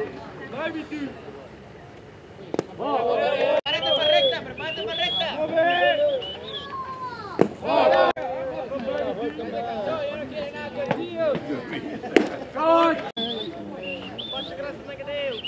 recta, prepárate para recta. Yo no quiero nada contigo. Pode graças na cadeia.